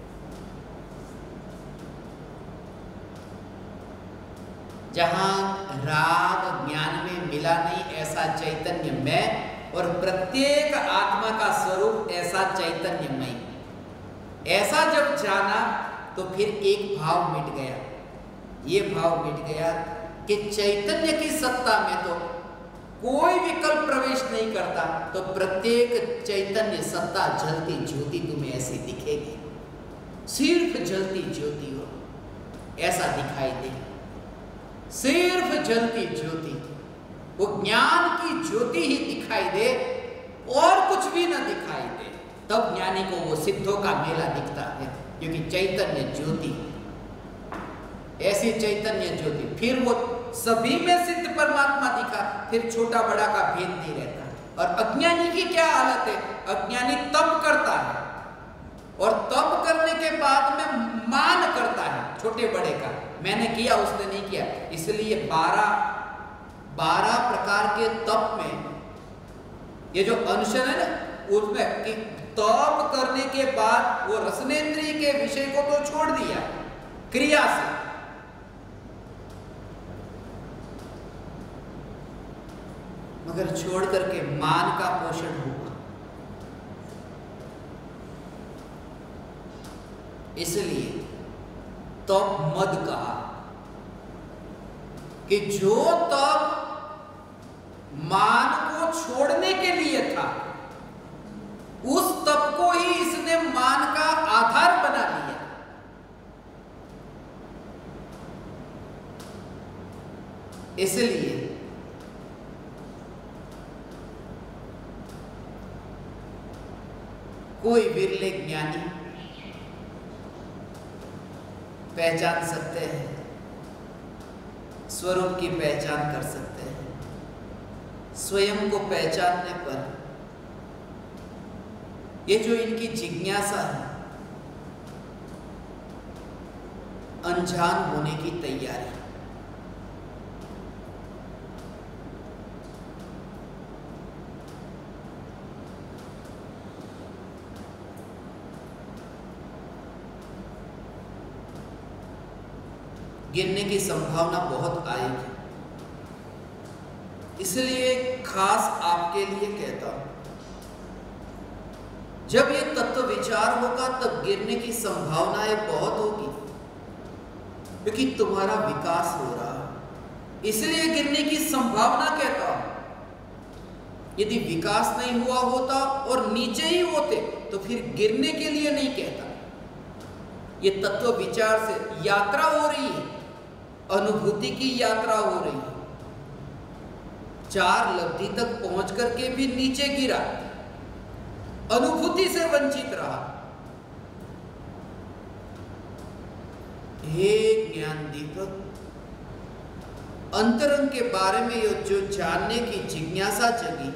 जहां राग ज्ञान में मिला नहीं, ऐसा चैतन्य मैं, और प्रत्येक आत्मा का स्वरूप ऐसा चैतन्यमय। ऐसा जब जाना तो फिर एक भाव मिट गया, ये भाव मिट गया कि चैतन्य की सत्ता में तो कोई विकल्प प्रवेश नहीं करता, तो प्रत्येक चैतन्य सत्ता जलती ज्योति तुम्हें ऐसी दिखेगी, सिर्फ जलती ज्योति हो, ऐसा दिखाई दे। सिर्फ जलती ज्योति, वो ज्ञान की ज्योति ही दिखाई दे और कुछ भी न दिखाई दे, तब ज्ञानी को वो सिद्धों का मेला दिखता है, क्योंकि चैतन्य ज्योति, ऐसी चैतन्य ज्योति, फिर वो सभी में सिद्ध परमात्मा दिखा, फिर छोटा बड़ा का भेद नहीं रहता। और अज्ञानी की क्या हालत है? अज्ञानी तप करता है और तप करने के बाद में मान करता है छोटे बड़े का, मैंने किया उसने नहीं किया। इसलिए बारह बारह प्रकार के तप में ये जो अनशन है ना, उसमें कि तप करने के बाद वो रसनेन्द्रिय के विषय को तो छोड़ दिया क्रिया से, मगर छोड़ करके मान का पोषण हुआ। इसलिए तप मद कहा कि जो तप मान को छोड़ने के लिए था, उस तप को ही इसने मान का आधार बना लिया। इसलिए कोई विरले ज्ञानी पहचान सकते हैं, स्वरूप की पहचान कर सकते हैं। स्वयं को पहचानने पर ये जो इनकी जिज्ञासा है, अनजान होने की तैयारी, गिरने की संभावना बहुत आएगी। इसलिए खास आपके लिए कहता हूं, जब ये तत्व विचार होगा तब गिरने की संभावनाएं बहुत होगी, क्योंकि तुम्हारा विकास हो रहा है। इसलिए गिरने की संभावना कहता हूं। यदि विकास नहीं हुआ होता और नीचे ही होते तो फिर गिरने के लिए नहीं कहता। ये तत्व विचार से यात्रा हो रही है, अनुभूति की यात्रा हो रही है। चार लब्धि तक पहुंच करके भी नीचे गिरा, अनुभूति से वंचित रहा। हे ज्ञान दीपक, अंतरंग के बारे में ये जो जानने की जिज्ञासा जगी,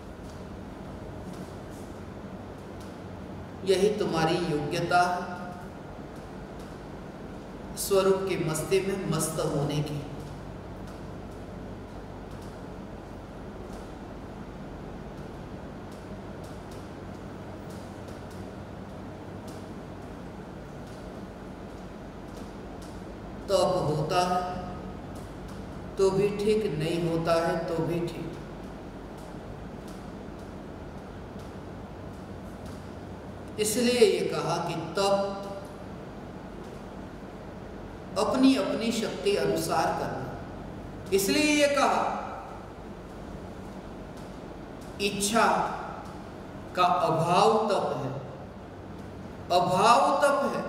यही तुम्हारी योग्यता है स्वरूप की मस्ती में मस्त होने की। तो अब होता है तो भी ठीक, नहीं होता है तो भी ठीक। इसलिए ये कहा कि तब अपनी अपनी शक्ति अनुसार करना। इसलिए ये कहा इच्छा का अभाव तप है, अभाव तप है।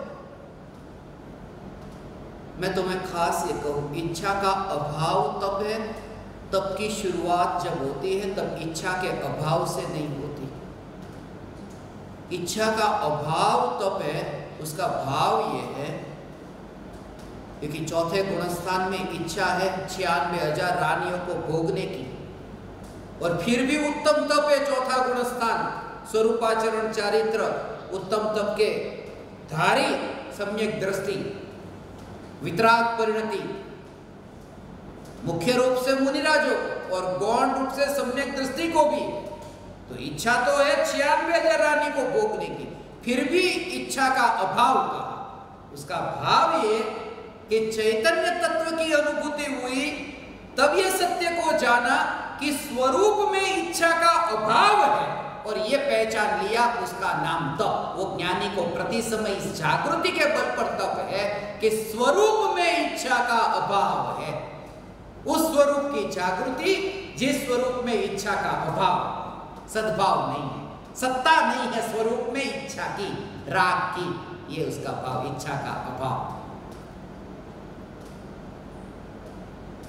मैं तुम्हें खास ये कहूं, इच्छा का अभाव तप है। तप की शुरुआत जब होती है तब इच्छा के अभाव से नहीं होती। इच्छा का अभाव तप है, उसका भाव ये है क्योंकि चौथे गुणस्थान में इच्छा है छियानवे हजार रानियों को भोगने की, और फिर भी उत्तम तप है चौथा गुणस्थान, स्वरूपाचरण चारित्र, उत्तम तप के धारी, सम्यक दृष्टि, वितराग परिणति, मुख्य रूप से मुनिराजों को और गौण रूप से सम्यक दृष्टि को भी। तो इच्छा तो है छियानवे हजार रानी को भोगने की, फिर भी इच्छा का अभाव कहा। उसका भाव ये कि चैतन्य तत्व की अनुभूति हुई, तब ये सत्य को जाना कि स्वरूप में इच्छा का अभाव है, और ये पहचान लिया, उसका नाम तप। वो ज्ञानी को प्रति समय इस जागृति के बल पर तप है कि स्वरूप में इच्छा का अभाव है। उस स्वरूप की जागृति जिस स्वरूप में इच्छा का अभाव, सद्भाव नहीं है, सत्ता नहीं है स्वरूप में इच्छा की, राग की, ये उसका भाव, इच्छा का अभाव।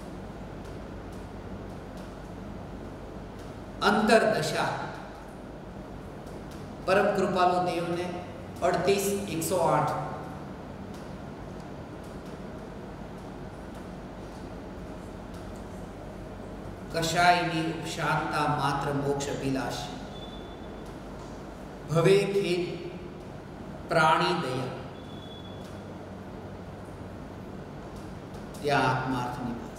अंतरदशा परम कृपालु देव ने अड़तीस एक सौ आठ कषायिनी उपशांता मात्र मोक्ष अभिलाष भवे खेद प्राणी दया या आत्मार्थ निवास,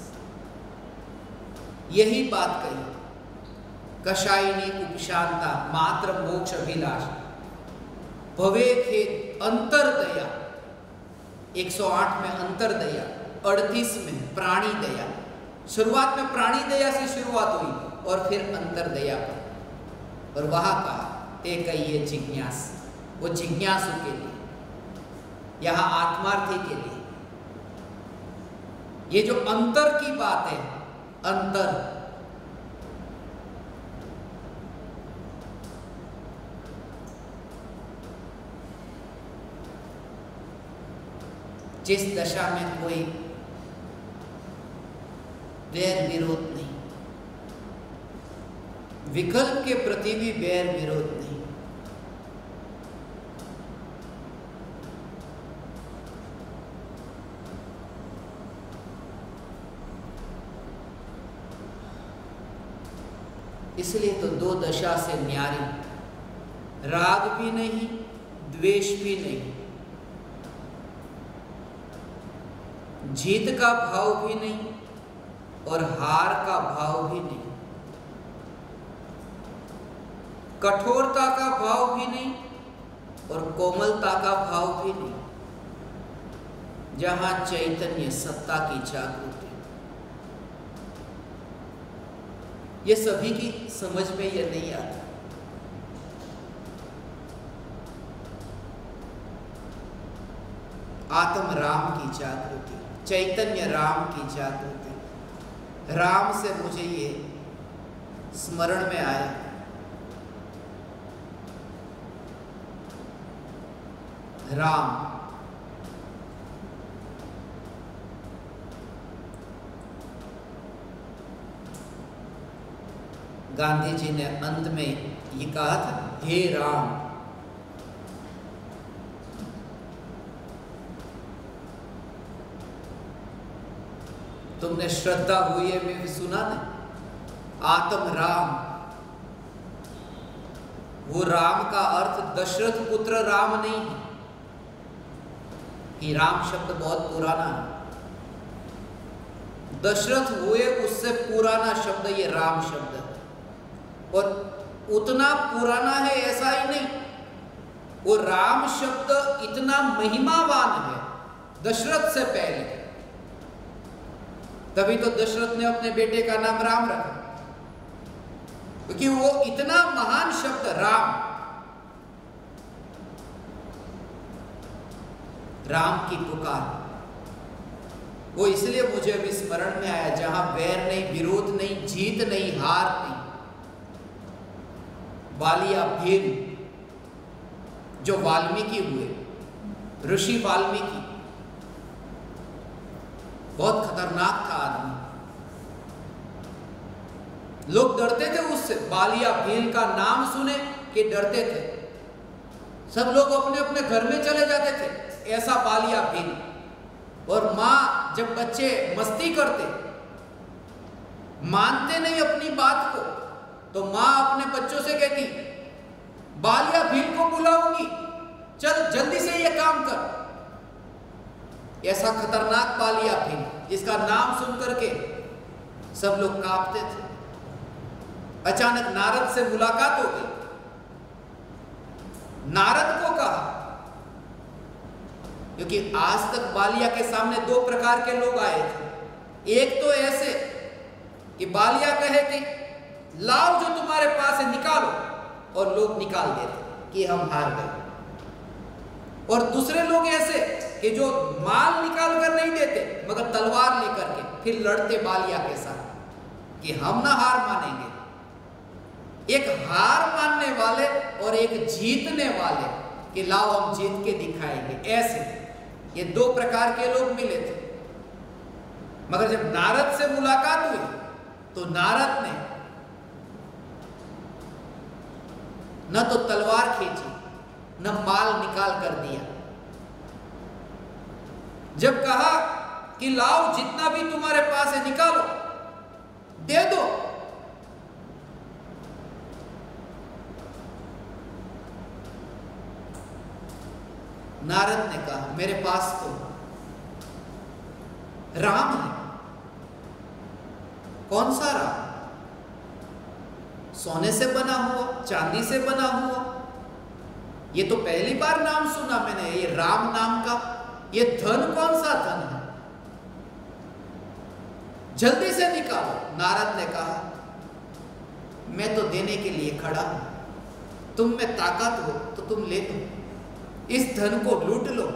यही बात कही। कषायिनी उपशांता मात्र मोक्ष अभिलाष भवे खेद अंतरदया, एक सौ आठ में अंतरदया, अड़तीस में प्राणी दया। शुरुआत में प्राणी दया से शुरुआत हुई और फिर अंतरदया पर, और वहां कहा ते कहिए जिज्ञास, वो जिज्ञासु के लिए, यहां आत्मार्थी के लिए। ये जो अंतर की बात है, अंतर, जिस दशा में कोई वैर विरोध नहीं, विकल्प के प्रति भी वैर विरोध नहीं, इसलिए तो दो दशा से न्यारी, राग भी नहीं द्वेष भी नहीं, जीत का भाव भी नहीं और हार का भाव भी नहीं, कठोरता का भाव भी नहीं और कोमलता का भाव भी नहीं, जहां चैतन्य सत्ता की जागृति। ये सभी की समझ में यह नहीं आता। आत्म राम की जागृति, चैतन्य राम की जागृति। राम से मुझे ये स्मरण में आया, राम गांधी जी ने अंत में ये कहा था, हे राम। तुमने श्रद्धा हुई है में भी सुना ना, आत्म राम। वो राम का अर्थ दशरथ पुत्र राम नहीं है कि राम शब्द बहुत पुराना है। दशरथ हुए उससे पुराना शब्द ये राम शब्द है, और उतना पुराना है ऐसा ही नहीं, वो राम शब्द इतना महिमावान है दशरथ से पहले, तभी तो दशरथ ने अपने बेटे का नाम राम रखा, क्योंकि वो इतना महान शब्द राम, राम की पुकार, वो इसलिए मुझे अभी स्मरण में आया, जहां वैर नहीं, विरोध नहीं, जीत नहीं, हार नहीं। बालिया भील जो वाल्मीकि हुए, ऋषि वाल्मीकि, बहुत खतरनाक था आदमी, लोग डरते थे उससे। बालिया भील का नाम सुने कि डरते थे, सब लोग अपने अपने घर में चले जाते थे, ऐसा बालिया भील। और माँ जब बच्चे मस्ती करते, मानते नहीं अपनी बात को, तो माँ अपने बच्चों से कहती, बालिया भील को बुलाऊंगी, चल जल्दी से ये काम कर। ऐसा खतरनाक बालिया भील, जिसका नाम सुन करके सब लोग कांपते थे। अचानक नारद से मुलाकात हो गई। नारद को कहा, क्योंकि आज तक बालिया के सामने दो प्रकार के लोग आए थे। एक तो ऐसे कि बालिया कहे कि लाओ जो तुम्हारे पास है निकालो, और लोग निकाल देते कि हम हार गए। और दूसरे लोग ऐसे कि जो माल निकाल कर नहीं देते, मगर तलवार लेकर के फिर लड़ते बालिया के साथ कि हम ना हार मानेंगे। एक हार मानने वाले और एक जीतने वाले कि लाओ हम जीत के दिखाएंगे, ऐसे ये दो प्रकार के लोग मिले थे। मगर जब नारद से मुलाकात हुई तो नारद ने न तो तलवार खींची, न माल निकाल कर दिया। जब कहा कि लाओ जितना भी तुम्हारे पास है निकालो, दे दो, नारद ने कहा मेरे पास तो राम है। कौन सा राम? सोने से बना हुआ, चांदी से बना हुआ? ये तो पहली बार नाम सुना मैंने, ये राम नाम का। ये धन कौन सा धन है? जल्दी से निकालो। नारद ने कहा मैं तो देने के लिए खड़ा हूं, तुम में ताकत हो तो तुम ले लो, इस धन को लूट लो।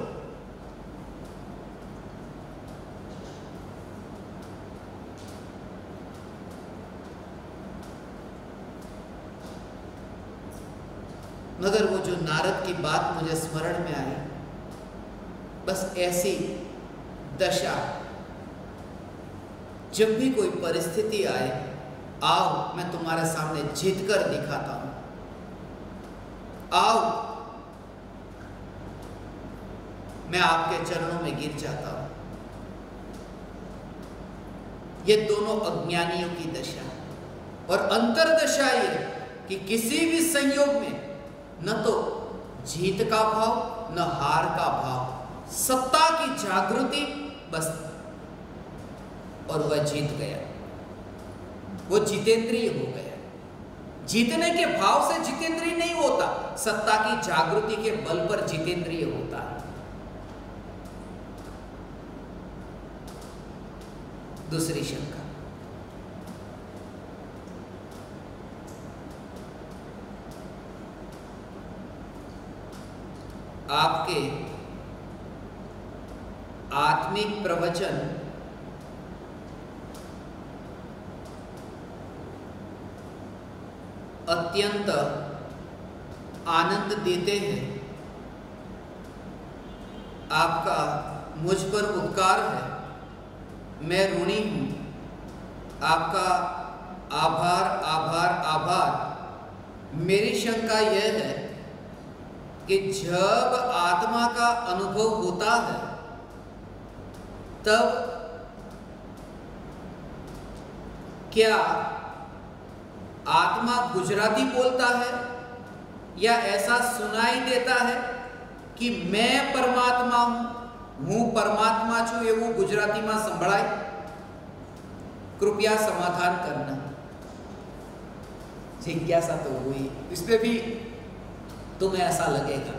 मगर वो जो नारद की बात मुझे स्मरण में आई, बस ऐसी दशा, जब भी कोई परिस्थिति आए, आओ मैं तुम्हारे सामने जीत कर दिखाता हूं, आओ मैं आपके चरणों में गिर जाता हूं। ये दोनों अज्ञानियों की दशा। और अंतरदशा ये कि किसी भी संयोग में न तो जीत का भाव न हार का भाव, सत्ता की जागृति बस, और वह जीत गया, वो जितेंद्रिय हो गया। जीतने के भाव से जितेंद्रिय नहीं होता, सत्ता की जागृति के बल पर जितेंद्रिय होता है। दूसरी शंका, आपके आत्मिक प्रवचन अत्यंत आनंद देते हैं। आपका मुझ पर उपकार है, मैं ऋणी हूं। आपका आभार आभार आभार। मेरी शंका यह है कि जब आत्मा का अनुभव होता है तब क्या आत्मा गुजराती बोलता है या ऐसा सुनाई देता है कि मैं परमात्मा हूं, હું પરમાત્મા છું એવું ગુજરાતીમાં સંભળાય? कृपया समाधान करना। जिज्ञासा तो हुई, इसमें भी तुम्हें ऐसा लगेगा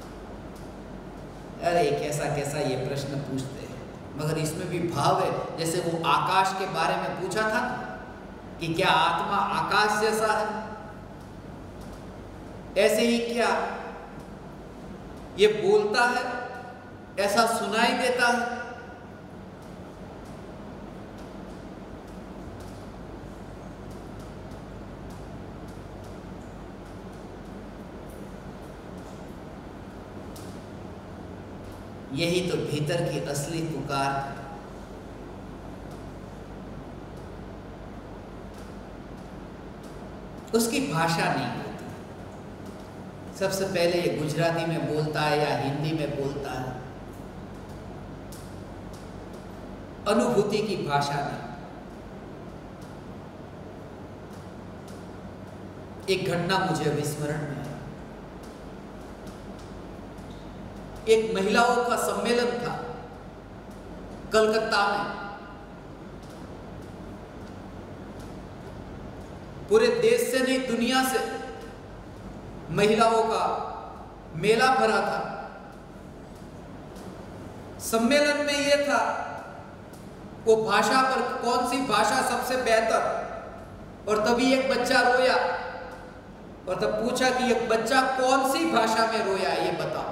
अरे कैसा कैसा ये प्रश्न पूछते हैं, मगर इसमें भी भाव है। जैसे वो आकाश के बारे में पूछा था कि क्या आत्मा आकाश जैसा है, ऐसे ही क्या ये बोलता है, ऐसा सुनाई देता है? यही तो भीतर की असली पुकार है। उसकी भाषा नहीं होती। सबसे पहले ये गुजराती में बोलता है या हिंदी में बोलता है, अनुभूति की भाषा नहीं। एक घटना मुझे अभी स्मरण में है। एक महिलाओं का सम्मेलन था कलकत्ता में। पूरे देश से नहीं, दुनिया से महिलाओं का मेला भरा था। सम्मेलन में यह था वो भाषा पर कौन सी भाषा सबसे बेहतर, और तभी एक बच्चा रोया और तब पूछा कि एक बच्चा कौन सी भाषा में रोया ये बताओ।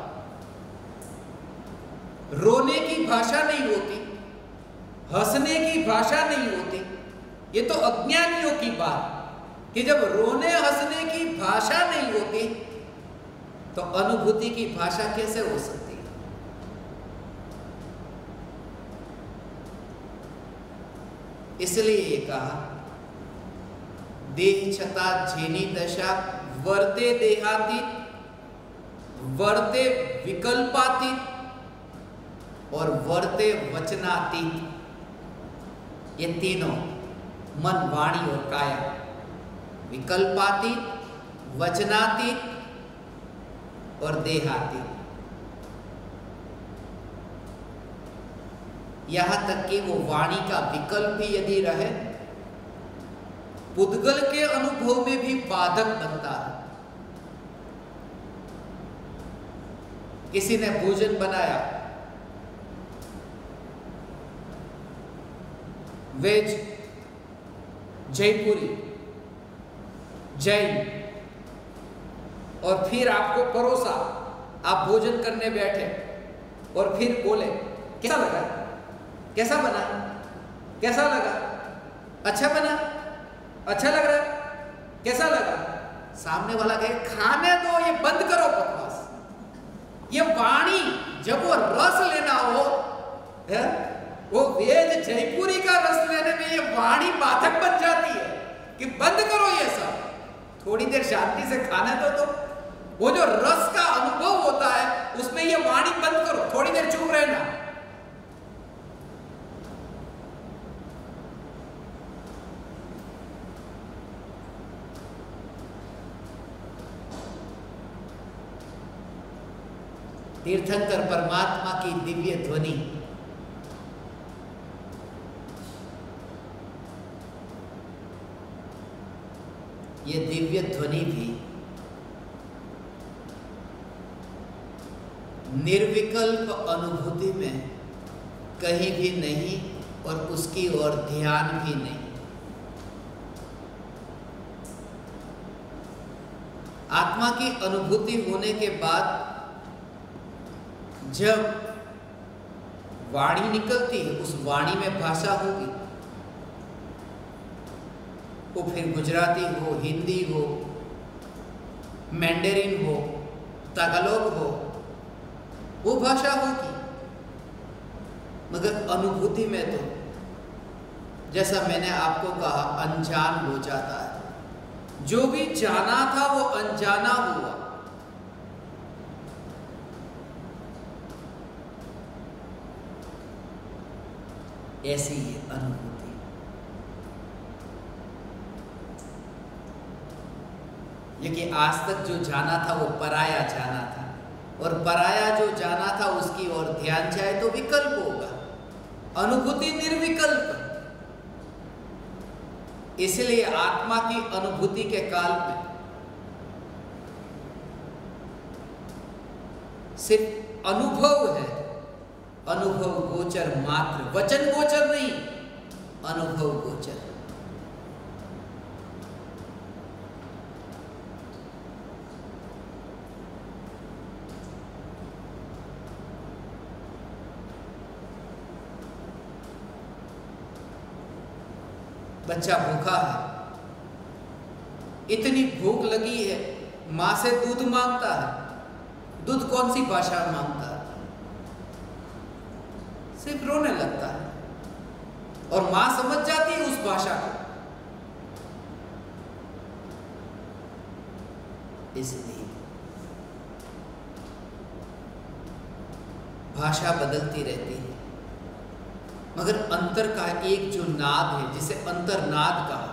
रोने की भाषा नहीं होती, हंसने की भाषा नहीं होती। ये तो अज्ञानियों की बात कि जब रोने हंसने की भाषा नहीं होती तो अनुभूति की भाषा कैसे हो सकती है? इसलिए ये कहा, देह छता जेनी दशा वर्ते देहातीत, वर्ते विकल्पातीत और वर्ते वचनातीत। ये तीनों मन, वाणी और काया, विकल्पातीत, वचनातीत और देहातीत। यहां तक कि वो वाणी का विकल्प भी यदि रहे, पुद्गल के अनुभव में भी बाधक बनता है। किसी ने भोजन बनाया, वेज, जयपुरी, जैन, और फिर आपको परोसा, आप भोजन करने बैठे और फिर बोले कैसा लगा, कैसा बना, कैसा लगा, अच्छा बना, अच्छा लग रहा है, कैसा लगा? सामने वाला कहे खाने दो, ये बंद करो बकवास। ये वाणी जब वो रस लेना हो है, वो वेद जयपुरी का रस लेने में ये वाणी बाधक बन जाती है कि बंद करो ये सब, थोड़ी देर शांति से खाने दो। तो वो जो रस का अनुभव होता है उसमें ये वाणी बंद करो, थोड़ी देर चुप रहना। तीर्थंकर परमात्मा की दिव्य ध्वनि ये दिव्य ध्वनि भी निर्विकल्प अनुभूति में कहीं भी नहीं और उसकी ओर ध्यान भी नहीं। आत्मा की अनुभूति होने के बाद जब वाणी निकलती है, उस वाणी में भाषा होगी, वो फिर गुजराती हो, हिंदी हो, मैंडेरिन हो, तागालोग हो, वो भाषा होगी। मगर अनुभूति में तो जैसा मैंने आपको कहा, अनजान हो जाता है। जो भी जाना था वो अनजाना हुआ। ऐसी है अनुभूति। क्योंकि आज तक जो जाना था वो पराया जाना था, और पराया जो जाना था उसकी ओर ध्यान जाए तो विकल्प होगा। अनुभूति निर्विकल्प। इसलिए आत्मा की अनुभूति के काल में सिर्फ अनुभव है, अनुभव गोचर मात्र, वचन गोचर नहीं, अनुभव गोचर। बच्चा भूखा है, इतनी भूख लगी है, मां से दूध मांगता है। दूध कौन सी भाषा मांगता है? सिर्फ रोने लगता है, और मां समझ जाती है उस भाषा को। इसलिए भाषा बदलती रहती है, मगर अंतर का एक जो नाद है, जिसे अंतर्नाद कहा,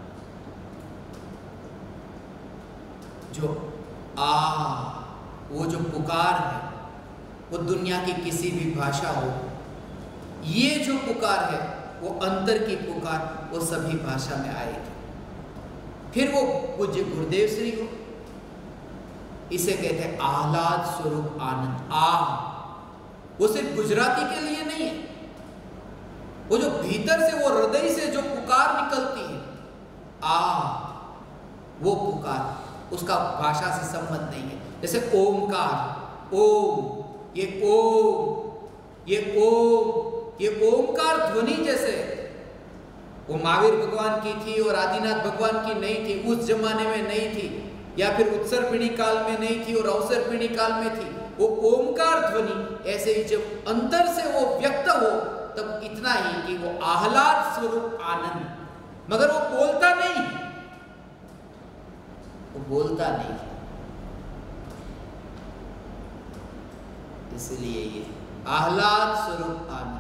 जो आ, वो जो पुकार है, वो दुनिया की किसी भी भाषा हो, ये जो पुकार है वो अंतर की पुकार, वो सभी भाषा में आएगी। फिर वो पूज्य गुरुदेव श्री हो, इसे कहते हैं आह्लाद स्वरूप आनंद। आ, वो सिर्फ गुजराती के लिए नहीं है, वो जो भीतर से, वो हृदय से जो पुकार निकलती है, आ, वो पुकार, उसका भाषा से संबंध नहीं है। जैसे ओमकार, ओम, ये ओम, ये ओम, ये ओमकार ध्वनि जैसे वो महावीर भगवान की थी और आदिनाथ भगवान की नहीं थी, उस जमाने में नहीं थी, या फिर उत्सर्पिणी काल में नहीं थी और अवसर्पिणी काल में थी। वो ओमकार ध्वनि ऐसे ही जब अंतर से वो व्यक्त हो, तब इतना ही कि वो आह्लाद स्वरूप आनंद, मगर वो बोलता नहीं, वो बोलता नहीं है। इसलिए ये आह्लाद स्वरूप आनंद,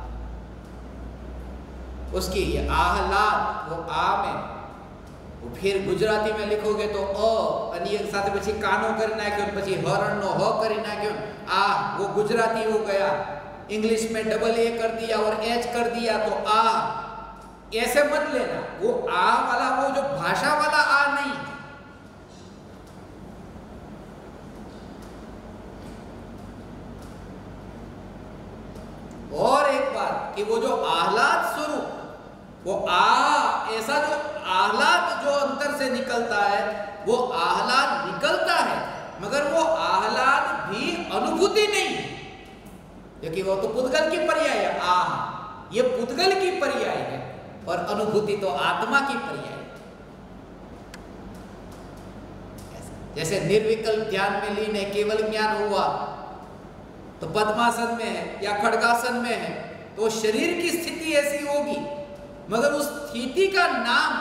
उसकी ये आह्लाद वो आ में, वो फिर गुजराती में लिखोगे तो अ અને એક સાથે પછી કાનો કરી નાખ્યો, પછી હરણનો હ કરી નાખ્યો, आ वो गुजराती हो गया। इंग्लिश में डबल ए कर दिया और एच कर दिया तो आ, ऐसे मत लेना। वो आ वाला वो जो भाषा वाला आ नहीं। और एक बात कि वो जो आह्लाद स्वरूप, वो आ ऐसा जो आह्लाद जो अंतर से निकलता है, वो आह्लाद निकलता है मगर वो आह्लाद भी अनुभूति नहीं है, क्योंकि वो तो पुद्गल की पर्याय है। आ ये पुद्गल की पर्याय है और अनुभूति तो आत्मा की पर्याय है। जैसे निर्विकल्प ध्यान में लीन है, केवल ज्ञान हुआ तो पद्मासन में है या खड्गासन में है तो शरीर की स्थिति ऐसी होगी, मगर उस स्थिति का नाम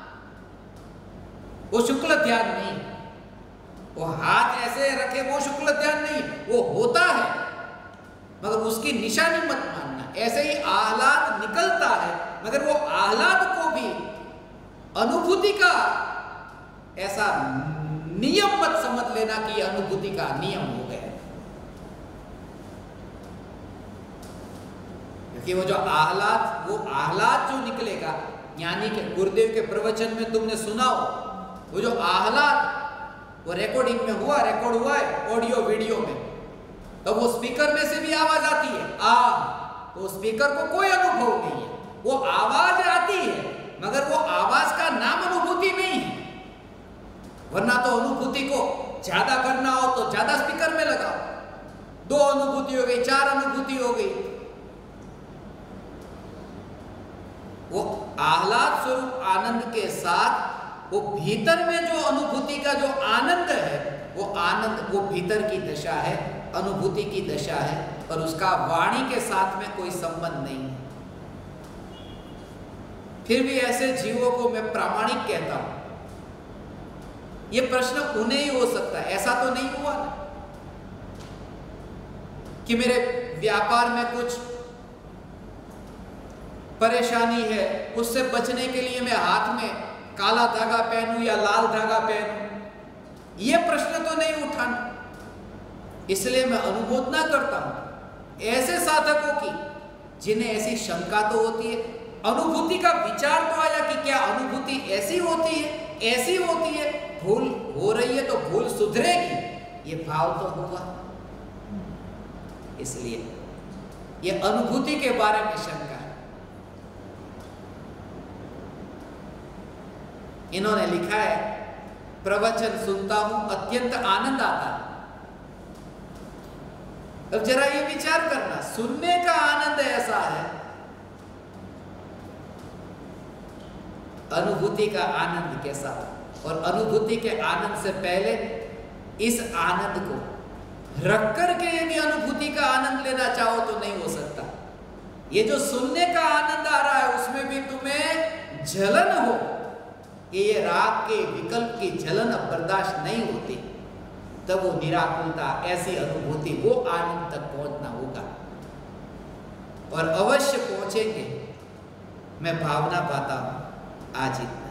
वो शुक्ल ध्यान नहीं। वो हाथ ऐसे रखे वो शुक्ल ध्यान नहीं, वो होता है मगर उसकी निशानी मत मानना। ऐसे ही आह्लाद निकलता है मगर वो आह्लाद को भी अनुभूति का ऐसा नियम मत समझ लेना कि अनुभूति का नियम हो गया। क्योंकि वो जो आह्लाद, वो आह्लाद जो निकलेगा, ज्ञानी के गुरुदेव के प्रवचन में तुमने सुना हो, वो जो आह्लाद वो रिकॉर्डिंग में हुआ, रिकॉर्ड हुआ है ऑडियो वीडियो में, तो वो स्पीकर में से भी आवाज आती है आ, तो स्पीकर को कोई अनुभव नहीं है। वो आवाज आती है मगर वो आवाज का नाम अनुभूति नहीं है। वरना तो अनुभूति को ज्यादा करना हो तो ज्यादा स्पीकर में लगाओ, दो अनुभूति हो गई, चार अनुभूति हो गई। वो आह्लाद स्वरूप आनंद के साथ वो भीतर में जो अनुभूति का जो आनंद है, वो आनंद वो भीतर की दशा है, अनुभूति की दशा है, और उसका वाणी के साथ में कोई संबंध नहीं है। फिर भी ऐसे जीवों को मैं प्रामाणिक कहता हूं। ये प्रश्न उन्हें ही हो सकता है, ऐसा तो नहीं हुआ ना कि मेरे व्यापार में कुछ परेशानी है, उससे बचने के लिए मैं हाथ में काला धागा पहनूं या लाल धागा पहनूं। यह प्रश्न तो नहीं उठाना, इसलिए मैं अनुमोदना करता हूं ऐसे साधकों की जिन्हें ऐसी शंका तो होती है, अनुभूति का विचार तो आया कि क्या अनुभूति ऐसी होती है, ऐसी होती है, भूल हो रही है तो भूल सुधरेगी, ये भाव तो होगा। इसलिए ये अनुभूति के बारे में शंका है। इन्होंने लिखा है, प्रवचन सुनता हूं अत्यंत आनंद आता है। अब जरा ये विचार करना, सुनने का आनंद ऐसा है, अनुभूति का आनंद कैसा हो? और अनुभूति के आनंद से पहले इस आनंद को रख करके यदि अनुभूति का आनंद लेना चाहो तो नहीं हो सकता। ये जो सुनने का आनंद आ रहा है उसमें भी तुम्हें जलन हो कि ये राग के विकल्प की जलन अब बर्दाश्त नहीं होती, तब वो निराकुलता, ऐसी अनुभूति, वो आनंद तक पहुंचना होगा। और अवश्य पहुंचेंगे, मैं भावना पाता हूं आज ही।